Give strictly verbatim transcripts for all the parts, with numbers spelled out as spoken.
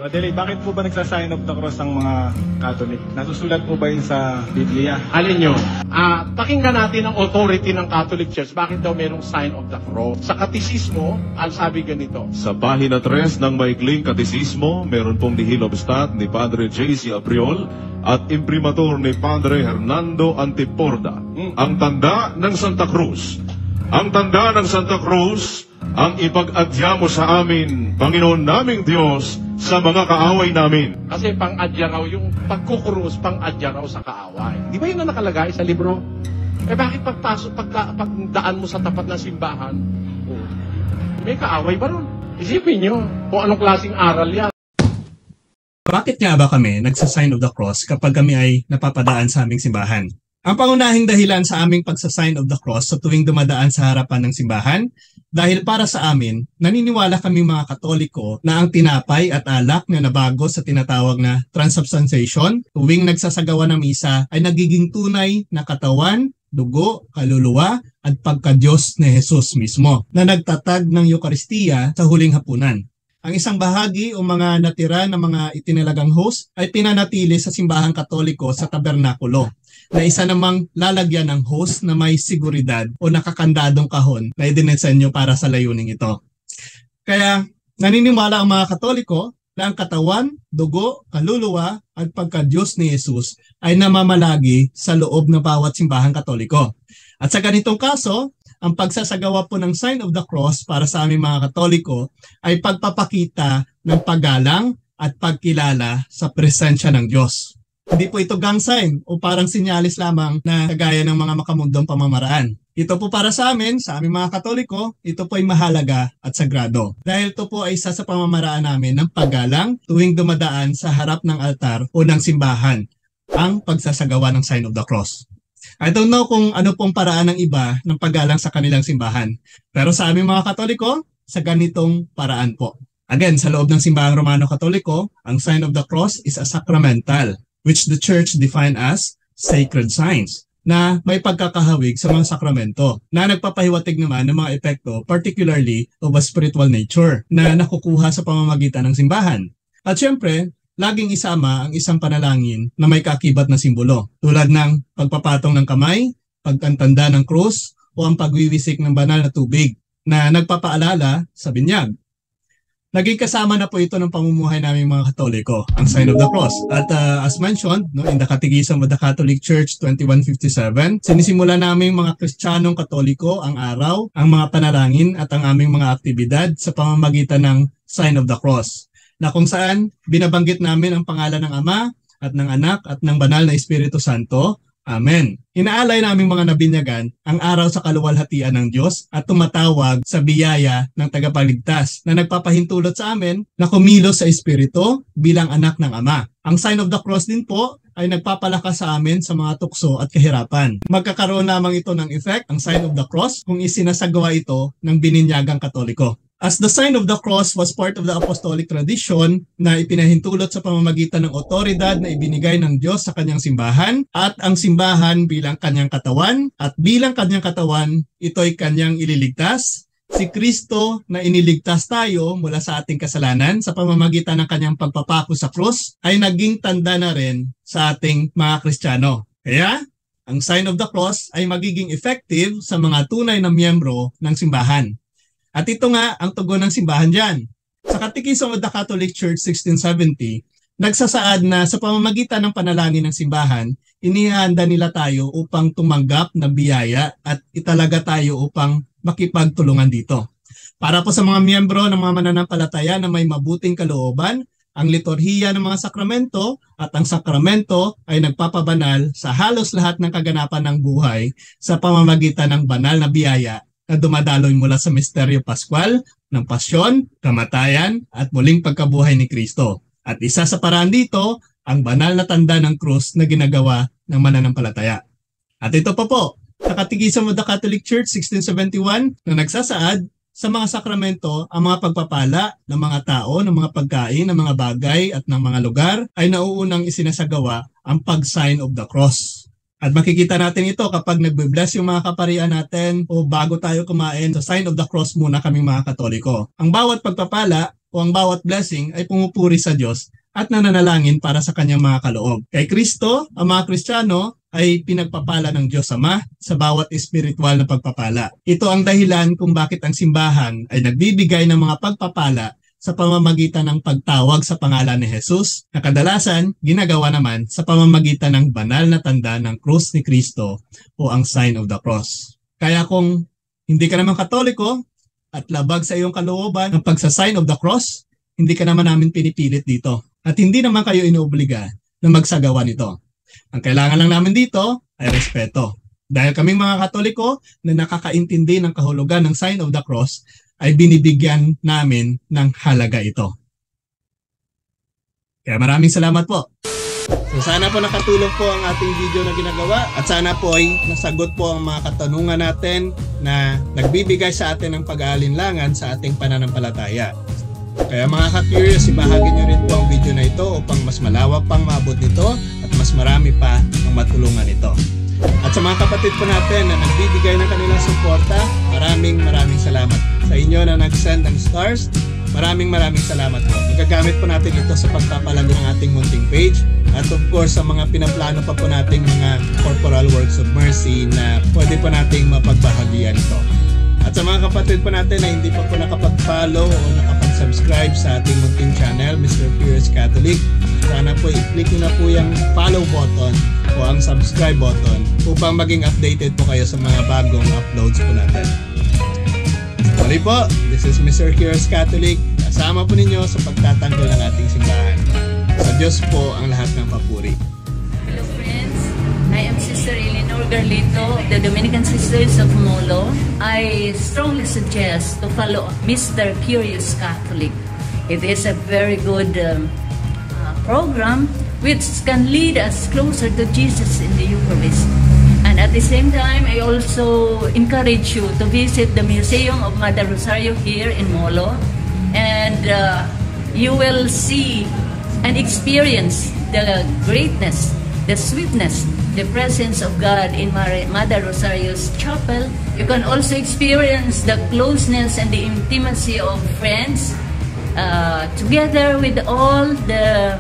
Brother Lee, bakit po ba nagsasign of the cross ang mga Catholic? Nasusulat po ba yun sa Biblia? Alin nyo? Ah, pakinggan natin ang authority ng Catholic Church. Bakit daw merong sign of the cross? Sa katisismo, ang sabi ganito. Sa pahina tres ng maikling katisismo, meron pong nihil obstat ni Padre J C Abriol at imprimatur ni Padre Hernando Antiporda. Hmm. Ang tanda ng Santa Cruz. Ang tanda ng Santa Cruz, ang ipag-adya mo sa amin, Panginoon naming Diyos, sa mga kaaway namin. Kasi pang-adya raw yung pagkukrus, pang-adya raw sa kaaway. Di ba yun na nakalagay sa libro? Eh bakit pagpasok, pagda, pagdaan mo sa tapat ng simbahan, oh, may kaaway ba ron? Isipin nyo kung anong klaseng aral yan. Bakit nga ba kami nagsasign of the cross kapag kami ay napapadaan sa aming simbahan? Ang pangunahing dahilan sa aming pagsasign of the cross sa tuwing dumadaan sa harapan ng simbahan, dahil para sa amin, naniniwala kami mga Katoliko na ang tinapay at alak na nabago sa tinatawag na transubstantiation tuwing nagsasagawa ng misa ay nagiging tunay na katawan, dugo, kaluluwa at pagka-Diyos ni Jesus mismo na nagtatag ng Eukaristiya sa huling hapunan. Ang isang bahagi o mga natira ng mga itinalagang host ay pinanatili sa simbahang Katoliko sa tabernakulo, na isa namang lalagyan ng host na may seguridad o nakakandadong kahon na idinisenyo para sa layuning ito. Kaya naniniwala ang mga Katoliko na ang katawan, dugo, kaluluwa at pagka-Diyos ni Jesus ay namamalagi sa loob ng bawat simbahang Katoliko. At sa ganitong kaso, ang pagsasagawa po ng sign of the cross para sa aming mga Katoliko ay pagpapakita ng paggalang at pagkilala sa presensya ng Diyos. Hindi po ito gang sign o parang sinyalis lamang na kagaya ng mga makamundong pamamaraan. Ito po para sa amin, sa aming mga Katoliko, ito po ay mahalaga at sagrado. Dahil ito po ay isa sa pamamaraan namin ng paggalang tuwing dumadaan sa harap ng altar o ng simbahan, ang pagsasagawa ng sign of the cross. I don't know kung ano pong paraan ng iba ng paggalang sa kanilang simbahan. Pero sa aming mga Katoliko, sa ganitong paraan po. Again, sa loob ng simbahang Romano-Katoliko, ang sign of the cross is a sacramental, which the Church define as sacred signs, na may pagkakahawig sa mga sakramento, na nagpapahiwatig naman ng mga epekto, particularly of a spiritual nature, na nakukuha sa pamamagitan ng simbahan. At syempre, laging isama ang isang panalangin na may kaakibat na simbolo, tulad ng pagpapatong ng kamay, pagkantanda ng krus, o ang pagwiwisik ng banal na tubig na nagpapaalala sa binyag. Naging kasama na po ito ng pamumuhay namin mga Katoliko, ang sign of the cross. At uh, as mentioned, no, in the Catechism of the Catholic Church twenty-one fifty-seven, sinisimula namin mga Kristiyanong Katoliko ang araw, ang mga panalangin at ang aming mga aktibidad sa pamamagitan ng sign of the cross, na kung saan binabanggit namin ang pangalan ng Ama at ng Anak at ng Banal na Espiritu Santo. Amen. Inaalay naming mga nabinyagan ang araw sa kaluwalhatian ng Diyos at tumatawag sa biyaya ng tagapagligtas na nagpapahintulot sa amin na kumilos sa Espiritu bilang anak ng Ama. Ang sign of the cross din po ay nagpapalakas sa amin sa mga tukso at kahirapan. Magkakaroon lamang ito ng effect, ang sign of the cross, kung isinasagawa ito ng bininyagang Katoliko. As the sign of the cross was part of the apostolic tradition na ipinahintulot sa pamamagitan ng otoridad na ibinigay ng Diyos sa kanyang simbahan at ang simbahan bilang kanyang katawan at bilang kanyang katawan, ito'y kanyang ililigtas. Si Kristo na iniligtas tayo mula sa ating kasalanan sa pamamagitan ng kanyang pagpapako sa krus ay naging tanda na rin sa ating mga Kristiyano. Kaya, ang sign of the cross ay magiging effective sa mga tunay na miyembro ng simbahan. At ito nga ang tugon ng simbahan dyan. Sa Catechism of the Catholic Church sixteen seventy, nagsasaad na sa pamamagitan ng panalangin ng simbahan, inihanda nila tayo upang tumanggap ng biyaya at italaga tayo upang makipagtulungan dito. Para po sa mga miyembro ng mga mananampalataya na may mabuting kalooban, ang liturhiya ng mga sakramento at ang sakramento ay nagpapabanal sa halos lahat ng kaganapan ng buhay sa pamamagitan ng banal na biyaya na dumadaloy mula sa misteryo Pascual ng pasyon, kamatayan at muling pagkabuhay ni Kristo. At isa sa paraan dito, ang banal na tanda ng krus na ginagawa ng mananampalataya. At ito pa po, sa Catechism of the Catholic Church sixteen seventy-one na nagsasaad sa mga sakramento ang mga pagpapala ng mga tao, ng mga pagkain, ng mga bagay at ng mga lugar ay nauunang isinasagawa ang pag-sign of the cross. At makikita natin ito kapag nagbe-bless yung mga kaparian natin o bago tayo kumain, sa sign of the cross muna kaming mga Katoliko. Ang bawat pagpapala o ang bawat blessing ay pumupuri sa Diyos at nananalangin para sa kanyang mga kaloob. Kay Kristo, ang mga Kristiyano ay pinagpapala ng Diyos Ama sa bawat espiritual na pagpapala. Ito ang dahilan kung bakit ang simbahan ay nagbibigay ng mga pagpapala sa pamamagitan ng pagtawag sa pangalan ni Jesus, na kadalasan ginagawa naman sa pamamagitan ng banal na tanda ng krus ni Kristo o ang sign of the cross. Kaya kung hindi ka naman Katoliko at labag sa iyong kalooban ng pagsa-sign of the cross, hindi ka naman namin pinipilit dito. At hindi naman kayo inuobliga na magsagawa nito. Ang kailangan lang namin dito ay respeto. Dahil kaming mga Katoliko na nakakaintindi ng kahulugan ng sign of the cross, ay binibigyan namin ng halaga ito. Kaya maraming salamat po. So sana po nakatulong po ang ating video na ginagawa at sana po ay nasagot po ang mga katanungan natin na nagbibigay sa atin ng pag-aalinlangan sa ating pananampalataya. Kaya mga ka-curious, ibahagi nyo rin po ang video na ito upang mas malawak pang maabot nito at mas marami pa ang matulungan ito. At sa mga kapatid po natin na nagbibigay ng kanilang suporta, maraming maraming salamat. Sa inyo na nag-send ng stars, maraming maraming salamat po. Magagamit po natin ito sa pagpapalago ng ating munting page at of course sa mga pinaplano pa po nating mga corporal works of mercy na pwede po nating mapagbahagian ito. At sa mga kapatid po natin na hindi pa po nakapag-follow o nakapag-subscribe sa ating munting channel, Mister Curious Catholic, sana po i-click nyo na po yung follow button o ang subscribe button upang maging updated po kayo sa mga bagong uploads po natin. Muli po, this is Mister Curious Catholic, kasama po ninyo sa pagtatanggol ng ating simbahan. Sa Diyos po ang lahat ng papuri. Hello friends, I am Sister Eleanor Garlito of the Dominican Sisters of Molo. I strongly suggest to follow Mister Curious Catholic. It is a very good um, uh, program which can lead us closer to Jesus in the Eucharist. And at the same time, I also encourage you to visit the Museum of Mother Rosario here in Molo. And uh, you will see and experience the greatness, the sweetness, the presence of God in Mother Rosario's chapel. You can also experience the closeness and the intimacy of friends uh, together with all the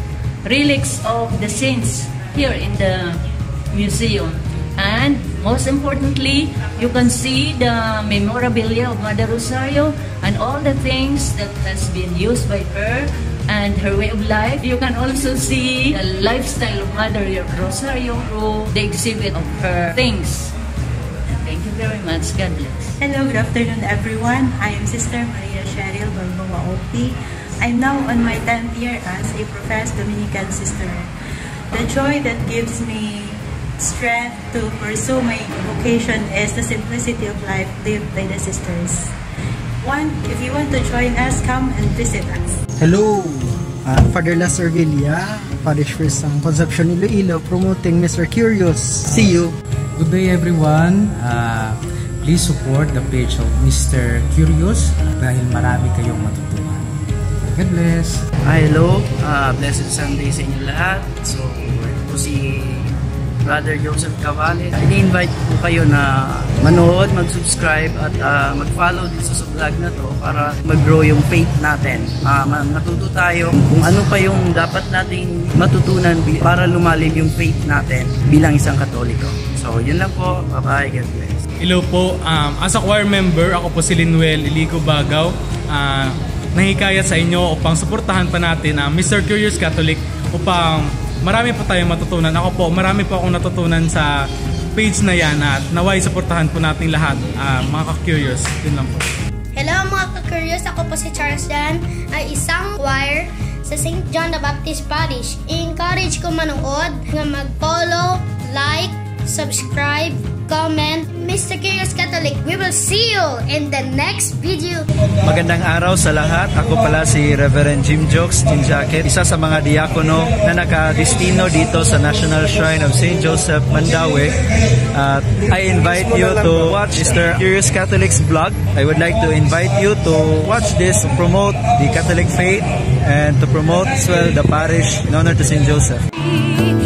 relics of the saints here in the museum. And most importantly, you can see the memorabilia of Mother Rosario and all the things that has been used by her and her way of life. You can also see the lifestyle of Mother Rosario through the exhibit of her things. Thank you very much. God bless. Hello, good afternoon everyone. I am Sister Maria Cheryl Balboa Opti. I'm now on my tenth year as a professed Dominican sister. The joy that gives me strength to pursue my vocation is the simplicity of life lived by the sisters. One, if you want to join us, come and visit us. Hello, uh, Father Laser Villa, Parish Priest ng Concepcion Iloilo, promoting Mister Curious. See you! Good day everyone. Uh, please support the page of Mister Curious dahil marami kayong matutunan. God bless! Hi, hello. Uh, blessed Sunday sa inyo lahat. So, ito si Brother Joseph Cavale. I-invite po kayo na manood, mag-subscribe at uh, mag-follow dito sa vlog na to para mag-grow yung faith natin. Uh, matuto tayo kung ano pa yung dapat nating matutunan para lumalim yung faith natin bilang isang Katoliko. So, yun lang po. Bye-bye. God bless. Hello po. Um, as a choir member, ako po si Linuel Iligo Bagaw. Uh, nahikayat sa inyo upang suportahan pa natin ang uh, Mister Curious Catholic upang marami po tayong matutunan. Ako po, marami po akong natutunan sa page na yan at naway suportahan po natin lahat, uh, mga ka-curious. Yun lang po. Hello mga ka-curious, ako po si Charles Dan, ay isang choir sa Saint John the Baptist Parish. I-encourage ko manood na mag-follow, like, subscribe, comment. Mister Curious Catholic, we will see you in the next video. Magandang araw sa lahat. Ako pala si Reverend Jim Jokes Tinjaket, isa sa mga diakono na nakadistino dito sa National Shrine of Saint Joseph, Mandaue. Uh, I invite you to watch Mister Curious Catholic's vlog. I would like to invite you to watch this to promote the Catholic faith and to promote as well the parish in honor to Saint Joseph.